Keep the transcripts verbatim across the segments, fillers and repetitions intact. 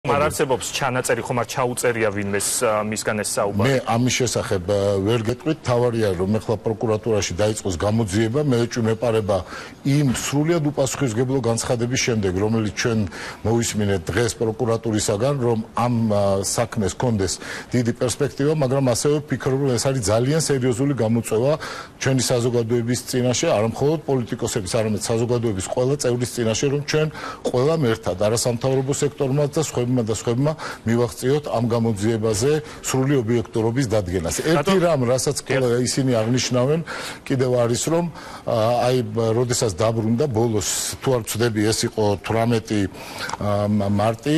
არ არსებობს ჩანაწერი, ხომ არ ჩაუწერია ვინმეს მისგან ეს საუბარი? მე ამის შესახებ ვერ გეტყვით, თავარია რომ ეხლა პროკურატურაში დაიწყოს გამოძიება, მეეჭვმეპარება იმ სრულიად უპასუხისმგებლო განცხადების შემდეგ, რომელიც ჩვენ მოვისმინეთ დღეს პროკურატურისაგან, რომ ამ საქმეს კონდეს დიდი პერსპექტივა, მაგრამ ასევე ვფიქრობ, რომ ეს არის ძალიან სერიოზული გამოწვევა ჩვენი საზოგადოების წინაშე, არა მხოლოდ პოლიტიკოსების, არამედ საზოგადოების ყველა წევრის წინაშე, რომ ჩვენ ყველამ ერთად არასამთავრობო სექტორმაც და სხვებმა და სხვებმა მივაღწიოთ ამ გამოძიებაზე სრული ობიექტურობის დადგენას. ერთი რამ, რასაც ისინი აღნიშნავენ, კიდევ არის რომ აი როდესაც დაბრუნდა ბოლოს თუ არ ვცდები ეს იყო თვრამეტი მარტი,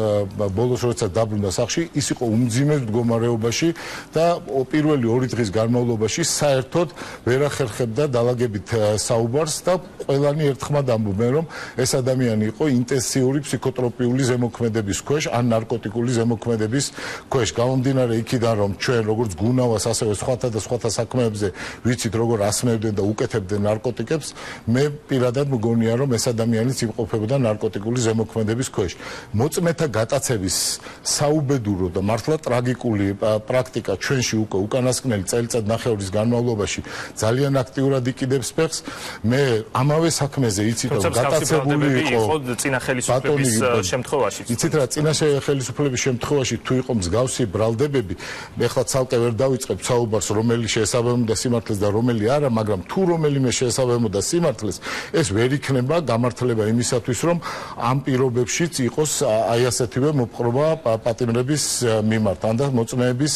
ბოლოს როდესაც დაბრუნდა სახლში, ის იყო უმძიმეს მდგომარეობაში და პირველი ორი დღის განმავლობაში საერთოდ ვერ ახერხებდა დალაგებით საუბარს და ყველანი ერთხმად ამბობენ, რომ ეს ადამიანი იყო ინტენსიური ფსიქოტროპიული ზემოქმედების ქვეშ, ან ნარკოტიკული ზემოქმედების ქვეშ. გამომდინარე იქიდან, რომ ჩვენ როგორც გუნავას, ასევე სხვათა და სხვათა საქმეებზე ვიცით, როგორ ასმევდნენ და უკეთებდნენ ნარკოტიკებს, მე პირადად მგონია, რომ ეს ადამიანიც იმყოფებოდა ნარკოტიკული ზემოქმედების ქვეშ. მოწმეთა გატაცების საუბედურო და მართლა ტრაგიკული პრაქტიკა ჩვენში უკვე უკანასკნელი წელიწად ნახევრის განმავლობაში ძალიან აქტიურად იკიდებს ფეხს. მე ამავე საქმეზე იცით, რომ გატაცებული იყო წინა ხელისუფლების შემთხვევაში. იცით რა, წინა ხელისუფლების შემთხვევაში თუ იყო მსგავსი ბრალდებები, ეხლა ცალკე ვერ დავიწყებ საუბარს, რომელი შეესაბამებოდა სიმართლეს და რომელი არა, მაგრამ თუ რომელიმე შეესაბამებოდა სიმართლეს, ეს ვერ იქნება გამართლება იმისათვის, რომ ამ პირობებშიც იყოს აი ასეთივე მოპყრობა პატიმრების მიმართ, ან და მოწმეების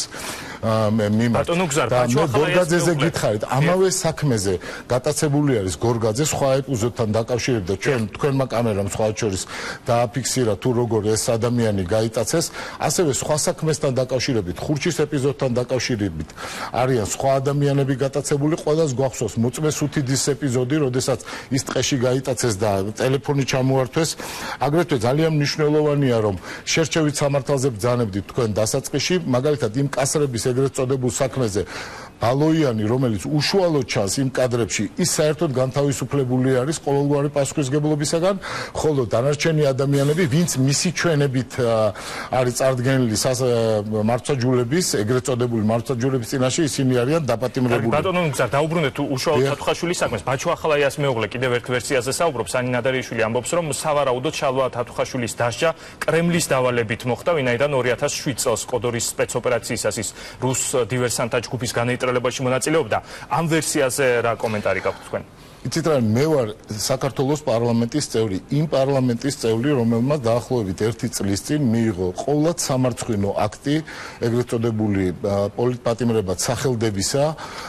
მიმართ. და მე გორგაძეზე გითხარით, ამავე საქმეზე გატაცებული არის გორგაძე სხვა ეპიზოდთან დაკავშირებით და ჩვენ თქვენმა კამერამ სხვა შორის დააფიქსირა თუ როგორ ეს ადამიანი გაიტაცეს, ასევე სხვა საქმესთან დაკავშირებით, ხურჩის ეპიზოდთან დაკავშირებით არიან სხვა ადამიანები გატაცებული, ყველას გვახსოვს მოწმე სუთიდის ეპიზოდი, როდესაც ის ტყეში გაიტაცეს და ტელეფონი ჩამოართვეს. აგრეთვე ძალიან მნიშვნელოვანია, რომ შერჩევით სამართალზე ბრძანებდით თქვენ დასაწყისში, მაგალითად იმ კასრების ეგრეთ წოდებულ საქმეზე ბალოიანი, რომელიც უშუალოდ ჩანს იმ კადრებში, ის საერთოდ განთავისუფლებული არის ყოველგვარი პასუხისმგებლობისაგან, ხოლო დანარჩენი ადამიანები, ვინც მისი ჩვენებით არის წარდგენილი მართლმსაჯულების, ეგრეთ წოდებული მართლმსაჯულების წინაშე, ისინი არიან დაპატიმრებული. ბატონო მგზარ, დაუბრუნდეთ უშუალოდ თათუხაშვილის საქმეს. ბაჩო ახალაიას მეუღლე კიდევ ერთ ვერსიაზე საუბრობს,ანი ნადარიშვილი ამბობს, რომ სავარაუდოდ შალვა თათუხაშვილის დასჯა კრემლის დავალებით მოხდა, ვინაიდან ორი ათას შვიდ წელს კოდორის სპეცოპერაციისას ის რუს დივერსანტთა ჯგუფის განეიტრალებაში მონაწილეობდა. ამ ვერსიაზე რა კომენტარი გაქვთ თქვენ? იცით რა, მე ვარ საქართველოს პარლამენტის წევრი, იმ პარლამენტის წევრი, რომელმაც დაახლოებით ერთი წლის წინ მიიღო ყოვლად სამარცხვინო აქტი, ეგრეთ წოდებული პოლიტპატიმრებად სახელდებისა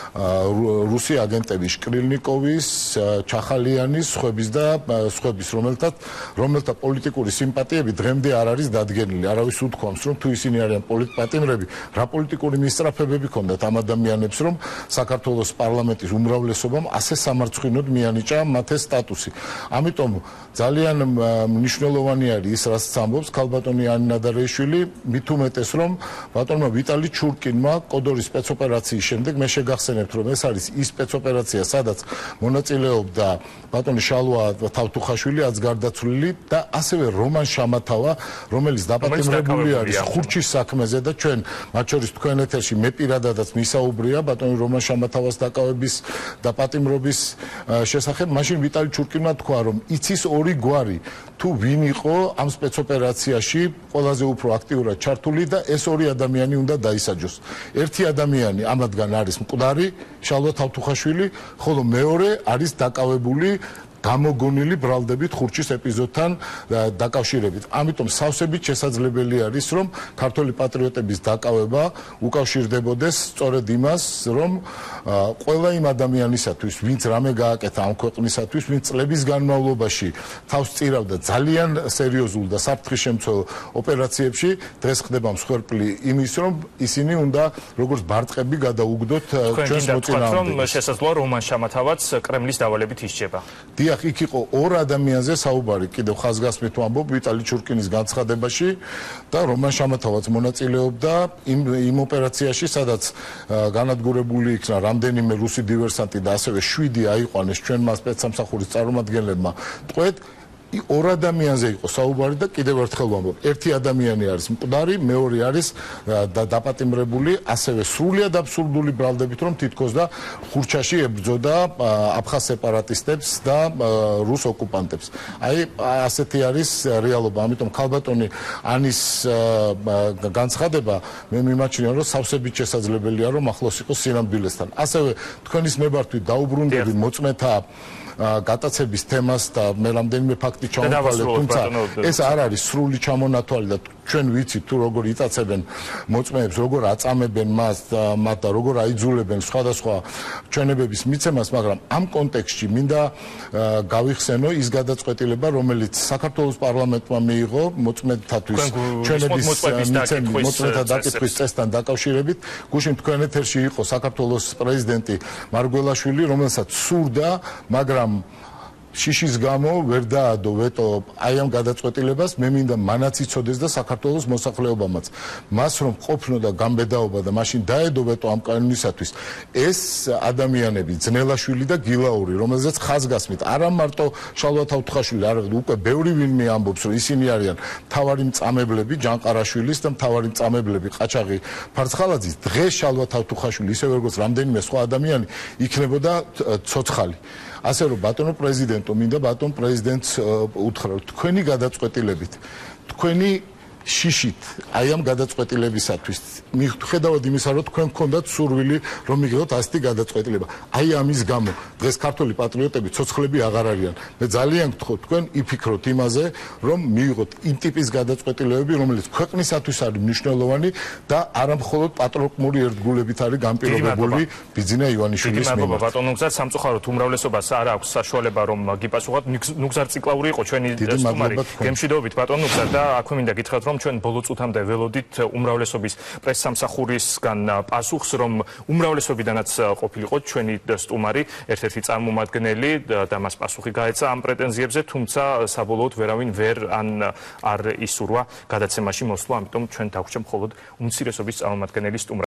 რუსი აგენტების შკრილნიკოვის, ჩახალიანის, სხვების და სხვების, რომელთაც რომელთა პოლიტიკური სიმპათიები დღემდე არ არის დადგენილი. არავის უთქვამს, რომ თუ ისინი არიან პოლიტპატიმრები, რა პოლიტიკური მისწრაფებები ჰქონდათ ამ ადამიანებს, რომ საქართველოს პარლამენტის უმრავლესობამ ასე სამარცხვინოდ მიანიჭა მათ ეს სტატუსი. ამიტომ ძალიან მნიშვნელოვანი არის ის, რაც ამბობს ქალბატონი ანი ნადარეიშვილი, მით უმეტეს, რომ ბატონმა ვიტალი ჩურკინმა კოდორის სპეცოპერაციის შემდეგ მე შეგახსენებთ, რომ ეს არის ის სპეცოპერაცია, სადაც მონაწილეობდა ბატონი შალვა თავთუხაშვილი, აც გარდაცვლილი და ასევე რომან შამათავა, რომელიც დაპატიმრებული არის ხურჩის საქმეზე და ჩვენ მათ შორის თქვენ ეთერში მე პირადადაც მისაუბრია ბატონი რომან შამათავას დაკავების და პატიმრობის შესახებ. მაშინ ვიტალი ჩურკინმა თქვა, რომ იცის ორი გვარი, თუ ვინ იყო ამ სპეცოპერაციაში ყველაზე უფრო აქტიურად ჩართული და ეს ორი ადამიანი უნდა დაისაჯოს. ერთი ადამიანი ამათგან არის მკვდარი შალვა თავთუხაშვილი, ხოლო მეორე არის დაკავებული გამოგონილი ბრალდებით ხურჩის ეპიზოდთან დაკავშირებით. ამიტომ სავსებით შესაძლებელი არის, რომ ქართველი პატრიოტების დაკავება უკავშირდებოდეს სწორედ იმას, რომ ყველა იმ ადამიანისათვის, ვინც რამე გააკეთა ამ ქვეყნისათვის, ვინც წლების განმავლობაში თავს წირავდა ძალიან სერიოზულ და საფრთხისშემცველ ოპერაციებში, დღეს ხდება მსხვერპლი იმის, რომ ისინი უნდა როგორც ბარტყები გადაუგდოთ ჩვენს მოწინააღმდეგეს. შესაძლოა რომან შამათავაც კრემლის დავალებით ისჯება. დიახ, იქ იყო ორ ადამიანზე საუბარი, კიდევ ხაზგასმით ვამბობ, ვიტალი ჩურკინის განცხადებაში და რომან შამათავაც მონაწილეობდა იმ იმ ოპერაციაში, სადაც განადგურებული იქნა რამდენიმე რუსი დივერსანტი და ასევე შვიდი აიყვანეს ჩვენმა სპეცსამსახურის წარმომადგენლებმა ტყვედ. ორ ადამიანზე იყო საუბარი და კიდევ ერთხელ ვამბობ, ერთი ადამიანი არის მკვდარი, მეორე არის დაპატიმრებული, ასევე სრულიად აბსურდული ბრალდებით, რომ თითქოს და ხურჩაში ებრძოდა აფხაზ სეპარატისტებს და რუს ოკუპანტებს. აი ასეთი არის რეალობა. ამიტომ ქალბატონი ანის განცხადება მე მიმაჩნია, რომ სავსებით შესაძლებელია, რომ ახლოს იყოს სინამდვილესთან. ასევე თქვენის ნებართვით დაუბრუნდები მოწმეთა გატაცების თემას და მე რამდენიმე ფაქტი ჩავთვალე, თუმცა ეს არ არის სრული ჩამონათვალი და ჩვენ ვიცით თუ როგორ იტაცებენ მოწმეებს, როგორ აწამებენ მას და როგორ აიძულებენ სხვადასხვა ჩვენებების მიცემას, მაგრამ ამ კონტექსტში მინდა გავიხსენო ის გადაწყვეტილება, რომელიც საქართველოს პარლამენტმა მიიღო მოწმედთათვის ჩვენების მოწმეთა დაკითხვის წესთან დაკავშირებით. გუშინ თქვენ ეთერში იყო საქართველოს პრეზიდენტი მარგველაშვილი, რომელსაც სურდა, მაგრამ შიშის გამო ვერ დაადო ვეტო აი ამ გადაწყვეტილებას. მე მინდა მანაც იცოდეს და საქართველოს მოსახლეობამაც მას რომ ყოფნო და გამბედაობა და მაშინ დაედო ვეტო ამ კანონისათვის ეს ადამიანები ძნელაშვილი და გილაური, რომელზეც ხაზგასმით არა მარტო შალვა თავთუხაშვილი, არა უკვე ბევრი ვინმე ამბობს, რომ ისინი არიან მთავარი მწამებლები ჯანყარაშვილის და მთავარი მწამებლები ყაჩაღი ფარცხალაძის. დღეს შალვა თავთუხაშვილი ისევე როგორც რამდენიმე სხვა ადამიანი იქნებოდა ცოცხალი. ასე რომ ბატონო პრეზიდენტო, მინდა ბატონ პრეზიდენტს უთხრა, თქვენი გადაწყვეტილებით, თქვენი შიშით აი ამ გადაწყვეტილებისათვის მიხედავად იმისა, რომ თქვენ გქონდათ სურვილი, რომ მიგიღოთ ასეთი გადაწყვეტილება. აი ამის გამო დღეს ქართველი პატრიოტები ცოცხლები აღარ არიან. მე ძალიან გთხოვთ, თქვენ იფიქროთ იმაზე, რომ მიიღოთ იმ ტიპის გადაწყვეტილებები, რომელიც ქვეყნისათვის არის მნიშვნელოვანი და არა მხოლოდ პატროკლმური ერთგულებით არის განპირობებული ბიძინა ივანიშვილის მიმართ. ბატონო გზად სამწუხაროდ უმრავლესობას არ აქვს საშუალება რომ გიპასუხოთ. ნუგზარ ციკლაური იყო ჩვენი სტუმარი. გემშვიდობით ბატონო გზად და აქვე მინდა გითხრათ, რომ ჩვენ ბოლო წუთამდე ველოდით უმრავლესობის პრესსამსახურისგან პასუხს, რომ უმრავლესობიდანაც ყოფილიყო ჩვენი სტუმარი, ერთ-ერთი წარმომადგენელი და მას პასუხი გაეცა ამ პრეტენზიებზე, თუმცა საბოლოოდ ვერავინ ვერ ან არ ისურვა გადაცემაში მოსვლა, ამიტომ ჩვენ დაგვრჩა მხოლოდ უმცირესობის წარმომადგენელი სტუმრად.